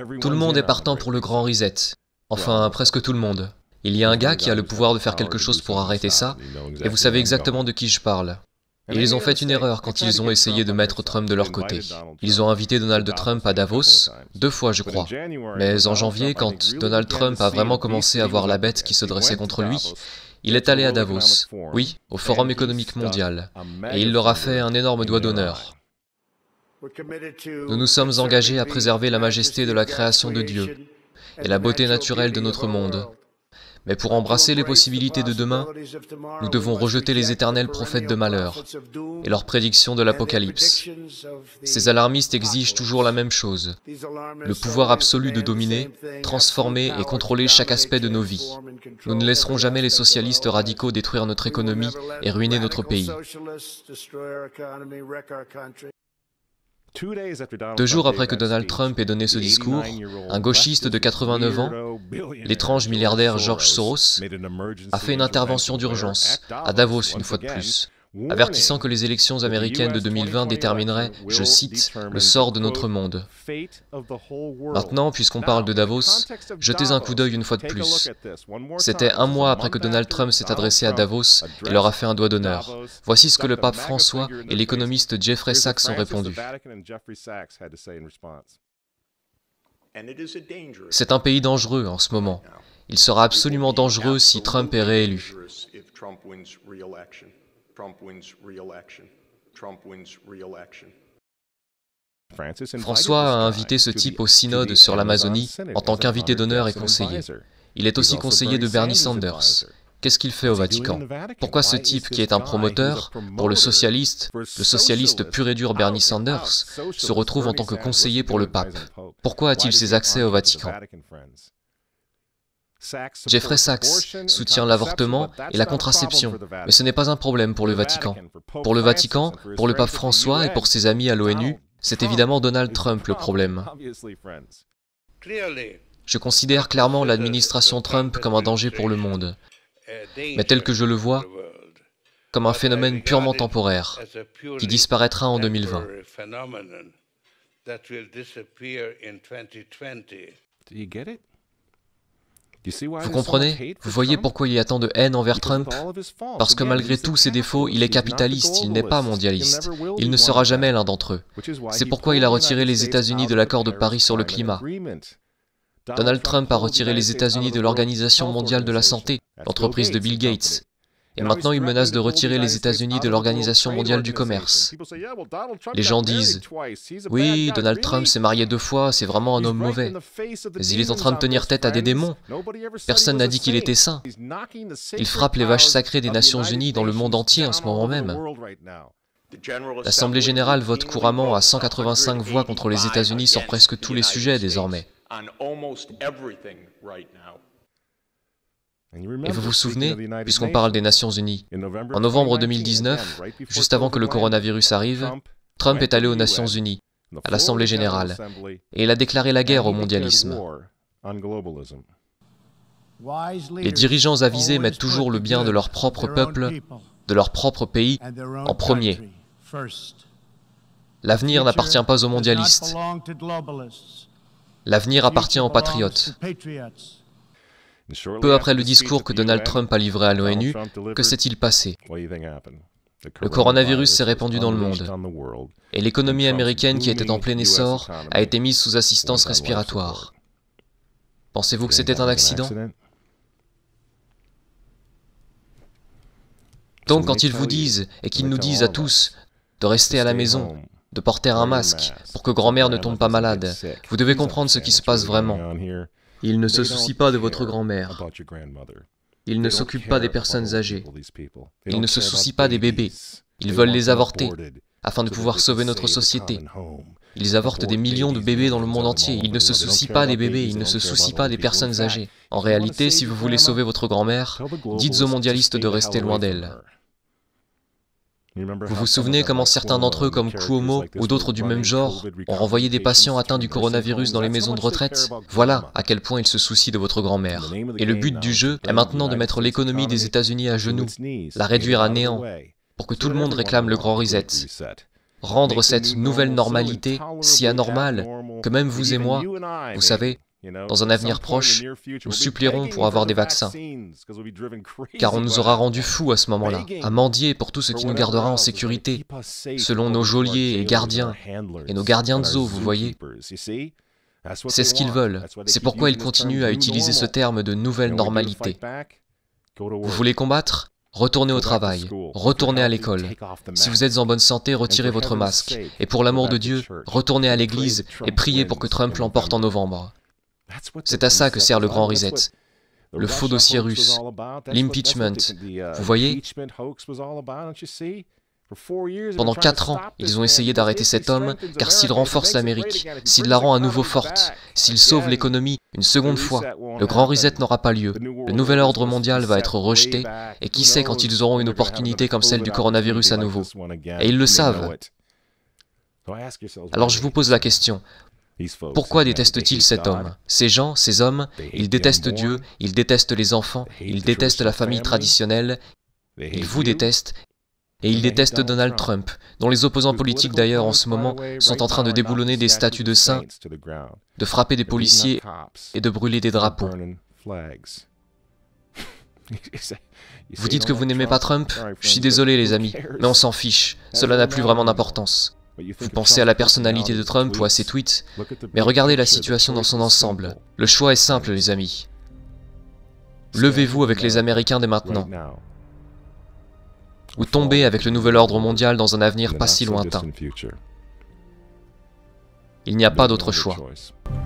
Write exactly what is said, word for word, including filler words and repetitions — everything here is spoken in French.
Tout le monde est partant pour le grand reset. Enfin, presque tout le monde. Il y a un gars qui a le pouvoir de faire quelque chose pour arrêter ça, et vous savez exactement de qui je parle. Et ils ont fait une erreur quand ils ont essayé de mettre Trump de leur côté. Ils ont invité Donald Trump à Davos, deux fois je crois. Mais en janvier, quand Donald Trump a vraiment commencé à voir la bête qui se dressait contre lui, il est allé à Davos, oui, au Forum économique mondial, et il leur a fait un énorme doigt d'honneur. Nous nous sommes engagés à préserver la majesté de la création de Dieu et la beauté naturelle de notre monde. Mais pour embrasser les possibilités de demain, nous devons rejeter les éternels prophètes de malheur et leurs prédictions de l'Apocalypse. Ces alarmistes exigent toujours la même chose, le pouvoir absolu de dominer, transformer et contrôler chaque aspect de nos vies. Nous ne laisserons jamais les socialistes radicaux détruire notre économie et ruiner notre pays. Deux jours après que Donald Trump ait donné ce discours, un gauchiste de quatre-vingt-neuf ans, l'étrange milliardaire George Soros, a fait une intervention d'urgence, à Davos une fois de plus, avertissant que les élections américaines de deux mille vingt détermineraient, je cite, le sort de notre monde. Maintenant, puisqu'on parle de Davos, jetez un coup d'œil une fois de plus. C'était un mois après que Donald Trump s'est adressé à Davos et leur a fait un doigt d'honneur. Voici ce que le pape François et l'économiste Jeffrey Sachs ont répondu. C'est un pays dangereux en ce moment. Il sera absolument dangereux si Trump est réélu. François a invité ce type au synode sur l'Amazonie en tant qu'invité d'honneur et conseiller. Il est aussi conseiller de Bernie Sanders. Qu'est-ce qu'il fait au Vatican? Pourquoi ce type qui est un promoteur pour le socialiste, le socialiste pur et dur Bernie Sanders, se retrouve en tant que conseiller pour le pape? Pourquoi a-t-il ses accès au Vatican? Jeffrey Sachs soutient l'avortement et la contraception, mais ce n'est pas un problème pour le Vatican. Pour le Vatican, pour le pape François et pour ses amis à l'ONU, c'est évidemment Donald Trump le problème. Je considère clairement l'administration Trump comme un danger pour le monde, mais tel que je le vois, comme un phénomène purement temporaire, qui disparaîtra en deux mille vingt. Vous comprenez? Vous voyez pourquoi il y a tant de haine envers Trump? Parce que malgré tous ses défauts, il est capitaliste, il n'est pas mondialiste. Il ne sera jamais l'un d'entre eux. C'est pourquoi il a retiré les États-Unis de l'accord de Paris sur le climat. Donald Trump a retiré les États-Unis de l'Organisation mondiale de la santé, l'entreprise de Bill Gates. Et maintenant, il menace de retirer les États-Unis de l'Organisation mondiale du commerce. Les gens disent « Oui, Donald Trump s'est marié deux fois, c'est vraiment un homme mauvais. Mais il est en train de tenir tête à des démons. Personne n'a dit qu'il était saint. Il frappe les vaches sacrées des Nations Unies dans le monde entier en ce moment même. » L'Assemblée générale vote couramment à cent quatre-vingt-cinq voix contre les États-Unis sur presque tous les sujets désormais. Et vous vous souvenez, puisqu'on parle des Nations Unies, en novembre deux mille dix-neuf, juste avant que le coronavirus arrive, Trump est allé aux Nations Unies, à l'Assemblée générale, et il a déclaré la guerre au mondialisme. Les dirigeants avisés mettent toujours le bien de leur propre peuple, de leur propre pays, en premier. L'avenir n'appartient pas aux mondialistes. L'avenir appartient aux patriotes. Peu après le discours que Donald Trump a livré à l'ONU, que s'est-il passé? Le coronavirus s'est répandu dans le monde, et l'économie américaine qui était en plein essor a été mise sous assistance respiratoire. Pensez-vous que c'était un accident? Donc quand ils vous disent, et qu'ils nous disent à tous, de rester à la maison, de porter un masque, pour que grand-mère ne tombe pas malade, vous devez comprendre ce qui se passe vraiment. Ils ne se soucient pas de votre grand-mère. Ils ne s'occupent pas des personnes âgées. Ils ne se soucient pas des bébés. Ils veulent les avorter, afin de pouvoir sauver notre société. Ils avortent des millions de bébés dans le monde entier. Ils ne se soucient pas des bébés, ils ne se soucient pas des personnes âgées. En réalité, si vous voulez sauver votre grand-mère, dites aux mondialistes de rester loin d'elle. Vous vous souvenez comment certains d'entre eux, comme Cuomo ou d'autres du même genre, ont renvoyé des patients atteints du coronavirus dans les maisons de retraite? Voilà à quel point ils se soucient de votre grand-mère. Et le but du jeu est maintenant de mettre l'économie des États-Unis à genoux, la réduire à néant, pour que tout le monde réclame le grand reset. rendre cette nouvelle normalité si anormale que même vous et moi, vous savez, dans un avenir proche, nous supplierons pour avoir des vaccins, car on nous aura rendus fous à ce moment-là, à mendier pour tout ce qui nous gardera en sécurité, selon nos geôliers et gardiens, et nos gardiens de zoo, vous voyez. C'est ce qu'ils veulent, c'est pourquoi ils continuent à utiliser ce terme de nouvelle normalité. Vous voulez combattre ? Retournez au travail, retournez à l'école. Si vous êtes en bonne santé, retirez votre masque. Et pour l'amour de Dieu, retournez à l'église et priez pour que Trump l'emporte en novembre. C'est à ça que sert le grand reset. Le faux dossier russe, l'impeachment. Vous voyez ? Pendant quatre ans, ils ont essayé d'arrêter cet homme, car s'il renforce l'Amérique, s'il la rend à nouveau forte, s'il sauve l'économie une seconde fois, le grand reset n'aura pas lieu. Le nouvel ordre mondial va être rejeté, et qui sait quand ils auront une opportunité comme celle du coronavirus à nouveau. Et ils le savent. Alors je vous pose la question. Pourquoi détestent-ils cet homme? Ces gens, ces hommes, ils détestent Dieu, ils détestent les enfants, ils détestent la famille traditionnelle, ils vous détestent, et ils détestent Donald Trump, dont les opposants politiques d'ailleurs en ce moment sont en train de déboulonner des statues de saints, de frapper des policiers et de brûler des drapeaux. Vous dites que vous n'aimez pas Trump? Je suis désolé les amis, mais on s'en fiche, cela n'a plus vraiment d'importance. Vous pensez à la personnalité de Trump ou à ses tweets, mais regardez la situation dans son ensemble. Le choix est simple les amis. Levez-vous avec les Américains dès maintenant, ou tombez avec le nouvel ordre mondial dans un avenir pas si lointain. Il n'y a pas d'autre choix.